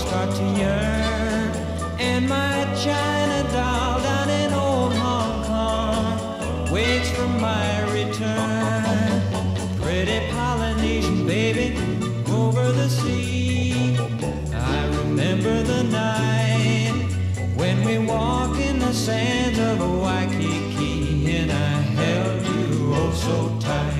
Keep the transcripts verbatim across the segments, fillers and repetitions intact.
start to yearn. And my China doll down in old Hong Kong waits for my return. Pretty Polynesian baby over the sea. I remember the night when we walked in the sands of Waikiki, and I held you oh so tight.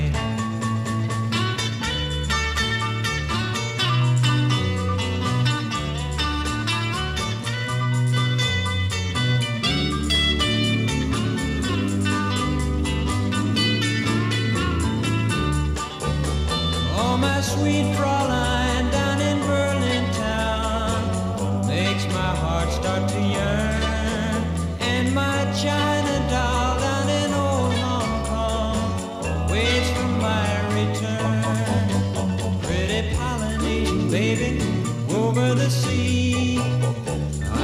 Oh, my sweet fräulein down in Berlin town makes my heart start to yearn. And my China doll down in old Hong Kong waits for my return. Pretty Polynesian baby over the sea.